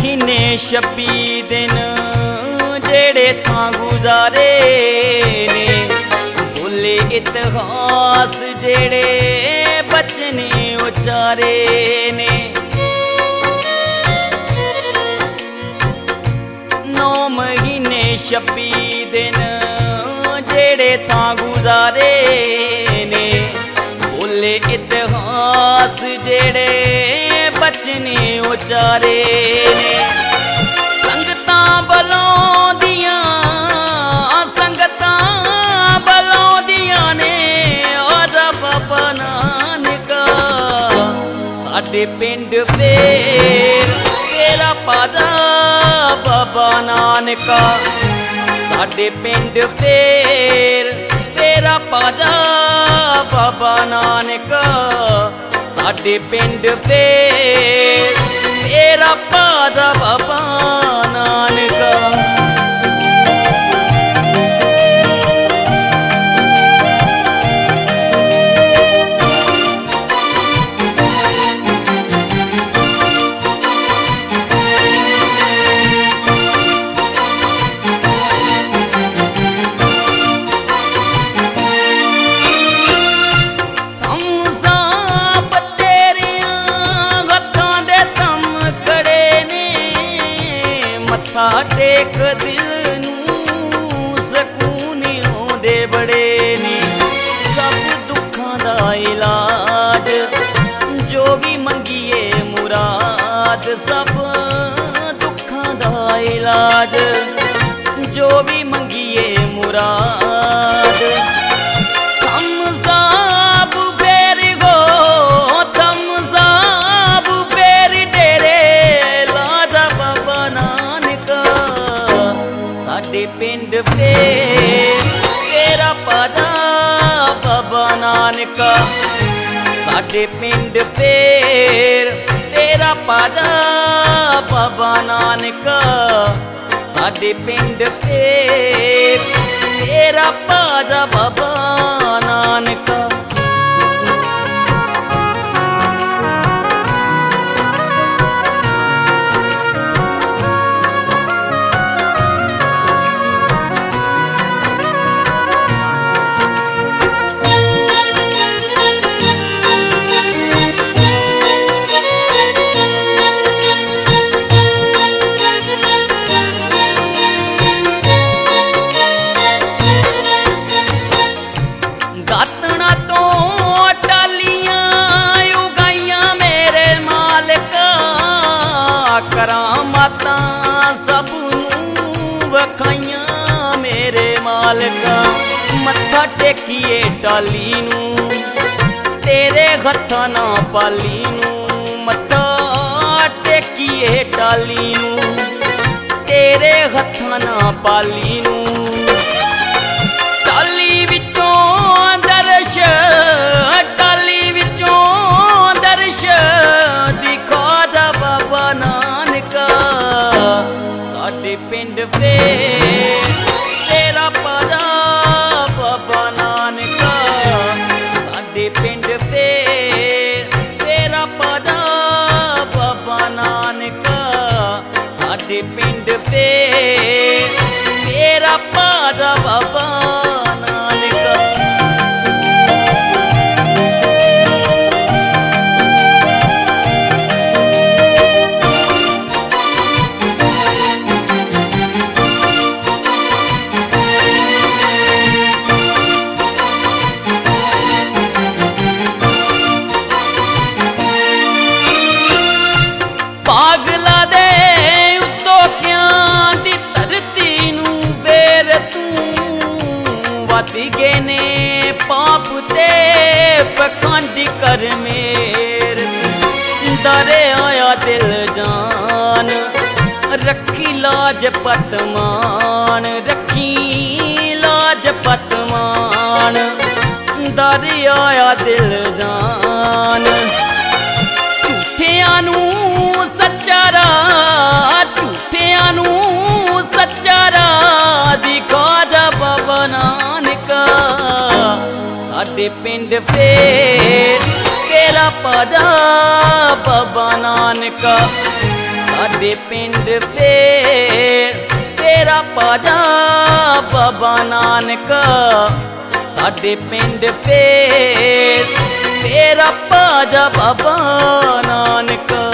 महीने 26 दिन जेड़े थां गुजारे ने, बोले इतिहास जेड़े बचने उचारे ने। 9 महीने 26 दिन जेड़े थां गुजारे ने, बोले इतिहास जेड़े बचने उचारे ने। संगतां बलाउंदियां ने आजा बाबा नानका, साडे पिंड फेरा पाजा बाबा नानका, साडे पिंड फेरा पाजा बाबा नानका, साडे पिंड फेरा पाजा बाबा नानका। टेक दिल नूं सकून होंदे बड़े ने, सब दुखां दा इलाज जो भी मंगिए मुराद, सब दुखां दा इलाज जो भी मंगिए मुराद। साडे पिंड फेरा पाजा बाबा नानका, साडे पिंड फेरा पाजा बाबा नानका, साडे पिंड फेरा पाजा बाबा नानका। दातना तो टालियां उगाइयां मेरे मालिका, करामातां सबनूं वखाइयां मेरे मालिका। मत्था टेकिए टाली नूं तेरे हत्थां नां पाली नूं, मत्था टेकिए टाली नूं तेरे हत्थां नां पाली नूं। टाली विचों दर्श दिखा जा बाबा नानका, साडे पिंड फेरा पाजा बाबा नानका, साडे पिंड फेरा पाजा बाबा नानका, साडे पिंड फेरा पाजा बाबा नानका। पागला दे उत्तों क्यां दी धरती नूं वेर तूं वध गए ने पाप ते पखंड कर मेर। डरे आया दिल जान रखी लाज पतमान, रखी लाज पतमान। डरे आया दिल जान झूठियां नूं सच्चारा, झूठियां नूं सच्चारा दिखा जा बाबा नानका। साडे पिंड फेरा पाजा बाबा नानका, साडे पिंड फेरा पाजा बाबा नानक साडे पिंड फेरा पाजा बाबा नानक।